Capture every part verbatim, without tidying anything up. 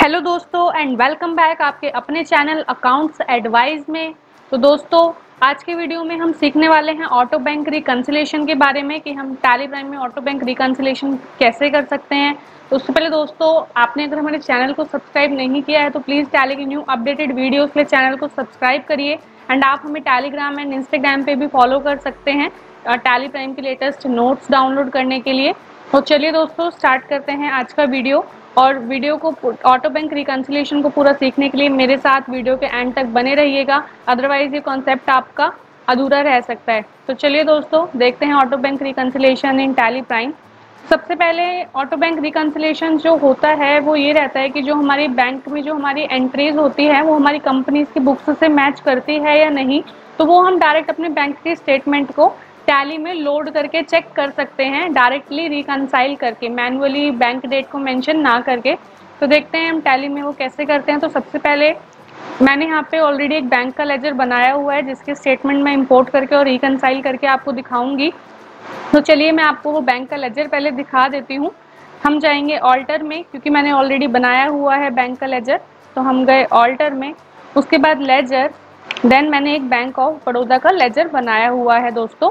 Hello दोस्तों and welcome back आपके अपने चैनल अकाउंट्स एडवाइस में। तो दोस्तों आज के वीडियो में हम सीखने वाले हैं ऑटो बैंक रिकंसिलेशन के बारे में कि हम टैली प्राइम में ऑटो बैंक रिकंसिलेशन कैसे कर सकते हैं। तो उससे पहले दोस्तों आपने अगर हमारे चैनल को सब्सक्राइब नहीं किया है तो प्लीज़ टैली की न्यू अपडेटेड वीडियोज़ के लिए चैनल को सब्सक्राइब करिए एंड आप हमें टेलीग्राम एंड इंस्टाग्राम पे भी फॉलो कर सकते हैं टैली प्राइम के लेटेस्ट नोट्स डाउनलोड करने के लिए। तो चलिए दोस्तों स्टार्ट करते हैं आज का वीडियो। और वीडियो को ऑटो बैंक रिकंसिलेशन को पूरा सीखने के लिए मेरे साथ वीडियो के एंड तक बने रहिएगा, अदरवाइज ये कॉन्सेप्ट आपका अधूरा रह सकता है। तो चलिए दोस्तों देखते हैं auto bank reconciliation in Tally Prime. सबसे पहले ऑटो बैंक रिकंसिलेशन जो होता है वो ये रहता है कि जो हमारी बैंक में जो हमारी एंट्रीज होती है वो हमारी कंपनीज की बुक्स से मैच करती है या नहीं, तो वो हम डायरेक्ट अपने बैंक के स्टेटमेंट को टैली में लोड करके चेक कर सकते हैं, डायरेक्टली रिकंसाइल करके, मैनुअली बैंक डेट को मेंशन ना करके। तो देखते हैं हम टैली में वो कैसे करते हैं। तो सबसे पहले मैंने यहाँ पे ऑलरेडी एक बैंक का लेजर बनाया हुआ है जिसके स्टेटमेंट मैं इंपोर्ट करके और रिकंसाइल करके आपको दिखाऊंगी। तो चलिए मैं आपको वो बैंक का लेजर पहले दिखा देती हूँ। हम जाएंगे ऑल्टर में, क्योंकि मैंने ऑलरेडी बनाया हुआ है बैंक का लेजर। तो हम गए ऑल्टर में, उसके बाद लेजर, देन मैंने एक बैंक ऑफ बड़ौदा का लेजर बनाया हुआ है दोस्तों।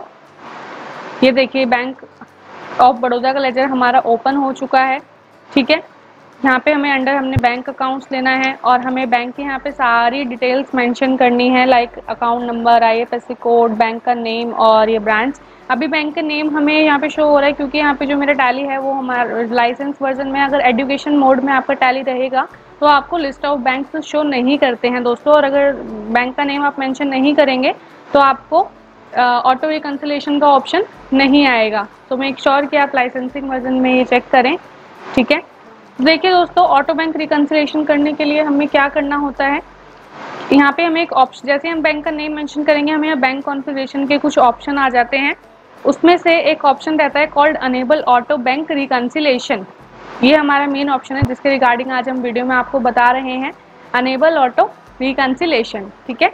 ये देखिए बैंक ऑफ बड़ौदा का लेजर हमारा ओपन हो चुका है। ठीक है, यहाँ पे हमें अंडर हमने बैंक अकाउंट्स लेना है और हमें बैंक की यहाँ पे सारी डिटेल्स मेंशन करनी है, like account number, IFSC code, bank का नेम और ये ब्रांच। अभी बैंक का नेम हमें यहाँ पे शो हो रहा है क्योंकि यहाँ पे जो मेरा टैली है वो हमारा लाइसेंस वर्जन में, अगर एजुकेशन मोड में आपका टैली रहेगा तो आपको लिस्ट ऑफ बैंक शो नहीं करते हैं दोस्तों। और अगर बैंक का नेम आप मेंशन नहीं करेंगे तो आपको ऑटो रिकंसिलेशन का ऑप्शन नहीं आएगा। तो मेक श्योर कि आप लाइसेंसिंग वर्जन में ये चेक करें। ठीक है, देखिए दोस्तों ऑटो बैंक रिकंसिलेशन करने के लिए हमें क्या करना होता है, यहाँ पे हमें एक ऑप्शन, जैसे हम बैंक का नेम मेंशन करेंगे हमें बैंक कॉन्फ़िगरेशन के कुछ ऑप्शन आ जाते हैं। उसमें से एक ऑप्शन रहता है called enable auto bank reconciliation. ये हमारा मेन ऑप्शन है जिसके रिगार्डिंग आज हम वीडियो में आपको बता रहे हैं, अनेबल ऑटो रिकंसिलेशन। ठीक है,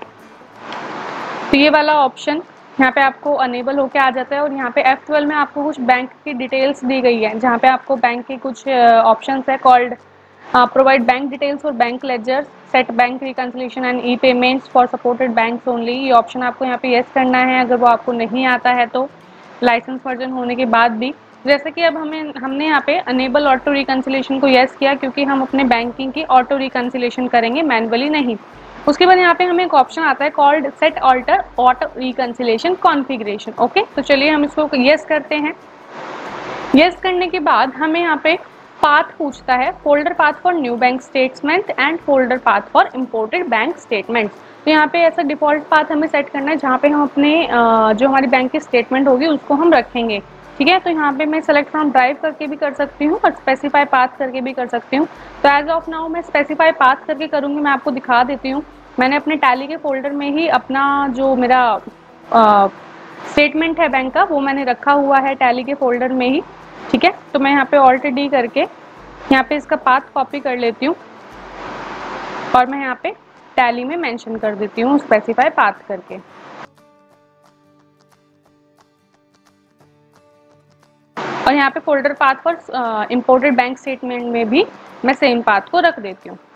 तो ये वाला ऑप्शन यहाँ पे आपको अनेबल होके आ जाता है और यहाँ पे एफ ट्वेल्व में आपको कुछ बैंक की डिटेल्स दी गई है, जहाँ पे आपको बैंक के कुछ ऑप्शंस है कॉल्ड प्रोवाइड बैंक डिटेल्स और bank ledger, set bank reconciliation and e payments for supported banks only. ये ऑप्शन आपको यहाँ पे यस करना है अगर वो आपको नहीं आता है तो, लाइसेंस वर्जन होने के बाद भी। जैसे कि अब हमें हमने यहाँ पे अनेबल ऑटो रिकंसिलेशन को यस किया क्योंकि हम अपने बैंकिंग की ऑटो रिकंसिलेशन करेंगे, मैनुअली नहीं। उसके बाद यहाँ पे हमें एक ऑप्शन आता है called set alter auto reconciliation configuration. Okay, तो चलिए हम इसको यस करते हैं। यस करने के बाद हमें यहाँ पे पाथ पूछता है, folder path for new bank statement and folder path for imported bank statements. तो यहाँ पे ऐसा डिफॉल्ट पाथ हमें सेट करना है जहाँ पे हम अपने जो हमारी बैंक की स्टेटमेंट होगी उसको हम रखेंगे। ठीक है, तो यहाँ पे मैं सेलेक्ट फ्रॉम ड्राइव करके भी कर सकती हूँ और स्पेसिफाई पाथ करके भी कर सकती हूँ। तो एज ऑफ नाउ मैं स्पेसिफाई पाथ करके करूँगी, मैं आपको दिखा देती हूँ। मैंने अपने टैली के फोल्डर में ही अपना जो मेरा स्टेटमेंट है बैंक का वो मैंने रखा हुआ है टैली के फोल्डर में ही। ठीक है, तो मैं यहाँ पे ऑल्ट डी करके यहाँ पे इसका पाथ कॉपी कर लेती हूँ और मैं यहाँ पे टैली में मेंशन कर देती हूँ स्पेसिफाई पाथ करके। और यहाँ पे folder path for imported bank statement में भी मैं सेम पाथ को रख देती हूँ,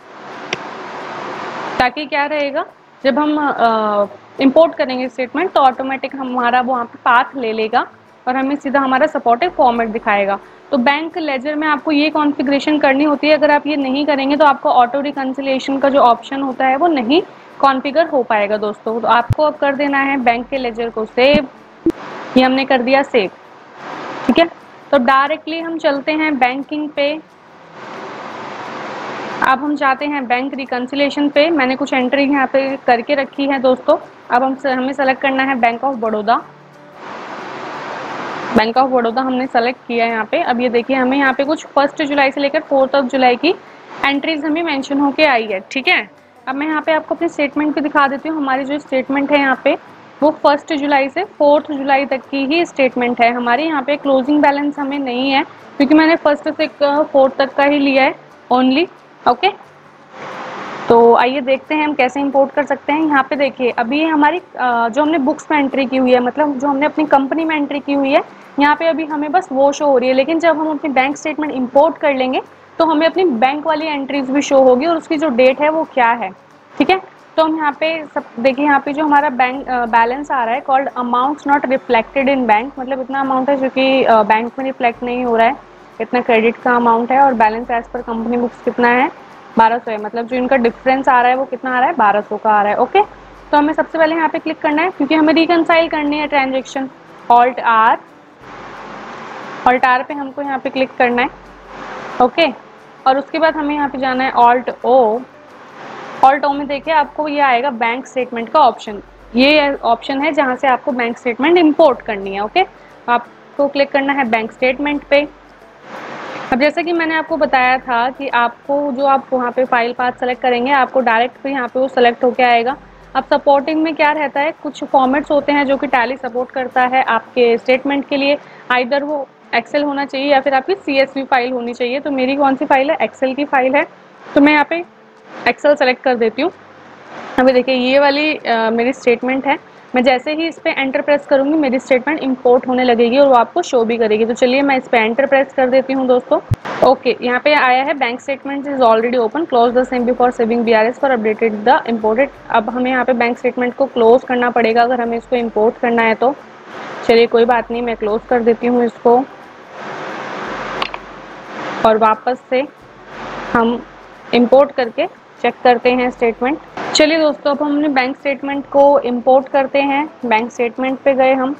ताकि क्या रहेगा जब हम इंपोर्ट करेंगे स्टेटमेंट तो ऑटोमेटिक हमारा वहाँ पे पाथ ले लेगा और हमें सीधा हमारा सपोर्टिव फॉर्मेट दिखाएगा। तो बैंक लेजर में आपको ये कॉन्फ़िगरेशन करनी होती है, अगर आप ये नहीं करेंगे तो आपको ऑटो रिकंसिलेशन का जो ऑप्शन होता है वो नहीं कॉन्फ़िगर हो पाएगा दोस्तों। तो आपको अब कर देना है बैंक के लेजर को सेव, ये हमने कर दिया सेव। ठीक है, तो डायरेक्टली हम चलते हैं बैंकिंग पे। अब हम जाते हैं बैंक रिकंसिलेशन पे। मैंने कुछ एंट्री यहाँ पे करके रखी है दोस्तों। अब हम हमें सेलेक्ट करना है bank of Baroda. Bank of Baroda हमने सेलेक्ट किया है यहाँ पे। अब ये देखिए हमें यहाँ पे कुछ फर्स्ट जुलाई से लेकर फोर्थ ऑफ जुलाई की एंट्रीज हमें मेंशन होके आई है। ठीक है, अब मैं यहाँ पे आपको अपनी स्टेटमेंट भी दिखा देती हूँ। हमारी जो स्टेटमेंट है यहाँ पे वो फर्स्ट जुलाई से फोर्थ जुलाई तक की ही स्टेटमेंट है हमारी। यहाँ पे क्लोजिंग बैलेंस हमें नहीं है क्योंकि मैंने फर्स्ट से फोर्थ तक का ही लिया है ओनली। ओके, तो आइए देखते हैं हम कैसे इंपोर्ट कर सकते हैं। यहाँ पे देखिए अभी हमारी जो हमने बुक्स में एंट्री की हुई है, मतलब जो हमने अपनी कंपनी में एंट्री की हुई है, यहाँ पे अभी हमें बस वो शो हो रही है। लेकिन जब हम अपनी बैंक स्टेटमेंट इंपोर्ट कर लेंगे तो हमें अपनी बैंक वाली एंट्रीज भी शो होगी और उसकी जो डेट है वो क्या है। ठीक है, तो हम यहाँ पे सब देखिए, यहाँ पे जो हमारा बैंक बैलेंस आ रहा है called amounts not reflected in bank, मतलब इतना अमाउंट है जो कि बैंक में रिफ्लेक्ट नहीं हो रहा है, इतना क्रेडिट का अमाउंट है। और बैलेंस एज पर कंपनी बुक्स कितना है, बारह सौ है, मतलब जो इनका डिफरेंस आ रहा है वो कितना आ रहा है, बारह सौ का आ रहा है। ओके, तो हमें सबसे पहले यहाँ पे क्लिक करना है क्योंकि हमें रिकनसाइल करनी है transaction. Alt R, alt R पे हमको यहाँ पे क्लिक करना है। ओके, और उसके बाद हमें यहाँ पे जाना है ऑल्ट ओ। ऑल्ट ओ में देखिए आपको ये आएगा बैंक स्टेटमेंट का ऑप्शन, ये ऑप्शन है जहाँ से आपको बैंक स्टेटमेंट इंपोर्ट करनी है। ओके, आपको क्लिक करना है बैंक स्टेटमेंट पे। अब जैसे कि मैंने आपको बताया था कि आपको जो आप वहाँ पे फाइल पाथ सेलेक्ट करेंगे आपको डायरेक्ट यहाँ पे वो सेलेक्ट होके आएगा। अब सपोर्टिंग में क्या रहता है, कुछ फॉर्मेट्स होते हैं जो कि टैली सपोर्ट करता है आपके स्टेटमेंट के लिए, आइदर वो एक्सेल होना चाहिए या फिर आपकी सीएसवी फाइल होनी चाहिए। तो मेरी कौन सी फाइल है, एक्सेल की फाइल है, तो मैं यहाँ पे एक्सेल सेलेक्ट कर देती हूँ। अभी देखिए ये वाली आ, मेरी स्टेटमेंट है, मैं जैसे ही इस पर एंटर प्रेस करूँगी मेरी स्टेटमेंट इंपोर्ट होने लगेगी और वो आपको शो भी करेगी। तो चलिए मैं इस पर एंटर प्रेस कर देती हूँ दोस्तों। ओके, यहाँ पे आया है bank statement is already open, close the same before saving BRS for updated the imported. अब हमें यहाँ पे बैंक स्टेटमेंट को क्लोज करना पड़ेगा अगर हमें इसको इम्पोर्ट करना है तो। चलिए कोई बात नहीं, मैं क्लोज कर देती हूँ इसको और वापस से हम इम्पोर्ट करके चेक करते हैं स्टेटमेंट। चलिए दोस्तों, अब हमने बैंक स्टेटमेंट को इंपोर्ट करते हैं। बैंक स्टेटमेंट पे गए हम,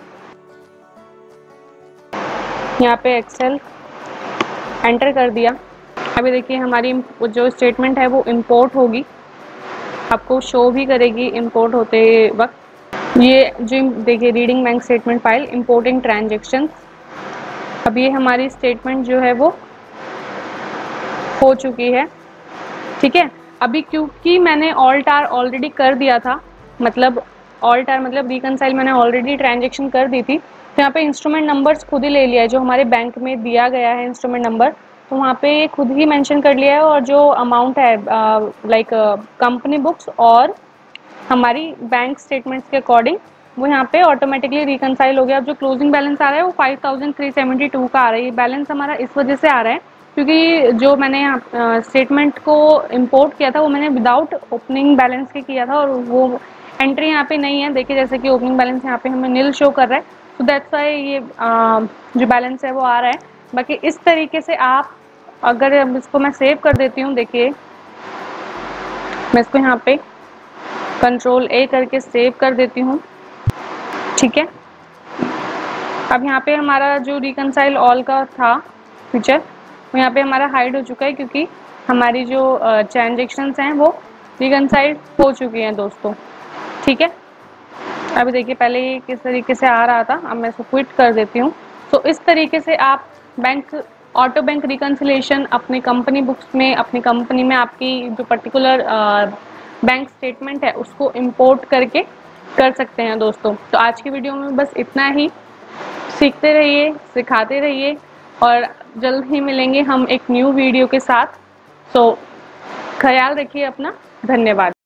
यहाँ पे एक्सेल एंटर कर दिया। अभी देखिए हमारी जो स्टेटमेंट है वो इंपोर्ट होगी, आपको शो भी करेगी इंपोर्ट होते वक्त। ये जो देखिए reading bank statement file importing transaction. अब ये हमारी स्टेटमेंट जो है वो हो चुकी है। ठीक है, अभी क्योंकि मैंने ऑल्ट आर ऑलरेडी कर दिया था, मतलब ऑल्ट आर मतलब रिकनसाइल मैंने ऑलरेडी ट्रांजेक्शन कर दी थी, तो यहाँ पे इंस्ट्रूमेंट नंबर्स खुद ही ले लिया है जो हमारे बैंक में दिया गया है इंस्ट्रूमेंट नंबर, तो वहाँ पे खुद ही मेंशन कर लिया है। और जो अमाउंट है लाइक कंपनी बुक्स और हमारी बैंक स्टेटमेंट्स के अकॉर्डिंग वो यहाँ पे ऑटोमेटिकली रिकनसाइल हो गया। अब जो क्लोजिंग बैलेंस आ रहा है वो five thousand three seventy two का आ रहा है। ये बैलेंस हमारा इस वजह से आ रहा है क्योंकि जो मैंने यहाँ स्टेटमेंट को इंपोर्ट किया था वो मैंने विदाउट ओपनिंग बैलेंस के किया था और वो एंट्री यहाँ पे नहीं है। देखिए जैसे कि ओपनिंग बैलेंस यहाँ पे हमें नील शो कर रहा है, तो दैट्स वाई ये आ, जो बैलेंस है वो आ रहा है। बाकी इस तरीके से आप, अगर इसको मैं सेव कर देती हूँ, देखिए मैं इसको यहाँ पे कंट्रोल ए करके सेव कर देती हूँ। ठीक है, अब यहाँ पे हमारा जो रिकनसाइल ऑल का था फीचर वो यहाँ पे हमारा हाइड हो चुका है क्योंकि हमारी जो ट्रांजेक्शन्स हैं वो रिकनसाइल हो चुकी हैं दोस्तों। ठीक है, अभी देखिए पहले ये किस तरीके से आ रहा था, अब मैं इसको क्विट कर देती हूँ। तो इस तरीके से आप बैंक ऑटो बैंक रिकन्सिलेशन अपनी कंपनी बुक्स में, अपनी कंपनी में आपकी जो पर्टिकुलर बैंक स्टेटमेंट है उसको इंपोर्ट करके कर सकते हैं दोस्तों। तो आज की वीडियो में बस इतना ही, सीखते रहिए, सिखाते रहिए और जल्द ही मिलेंगे हम एक न्यू वीडियो के साथ। सो ख्याल रखिए अपना, धन्यवाद।